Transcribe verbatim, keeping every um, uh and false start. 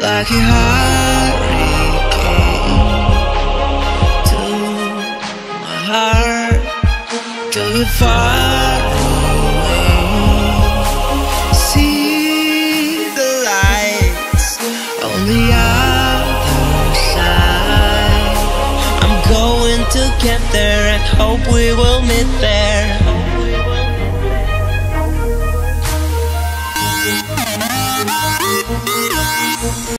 like a hurricane to my heart, to be far away. See the lights on the other side. I'm going to get there and hope we will meet there.